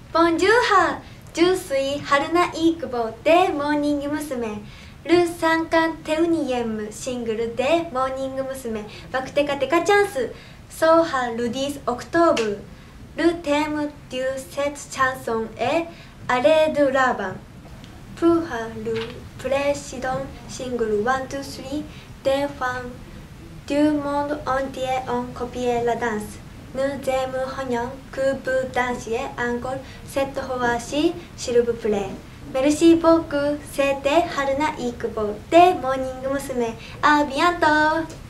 Bonjour! Je suis Haruna Iqbo de Morning Musume. Le 51e single de Morning Musume, Back Teka Teka Chance, sort le 10 octobre. Le thème de cette chanson est Arrêt de Raban. Pour le précédent single 1, 2, 3, des fans du monde entier ont copié la danse. Nous aimerions que vous dansiez encore cette fois-ci, s'il vous plaît. Merci beaucoup, c'était Haruna Iqbo de Morning Musume. À bientôt!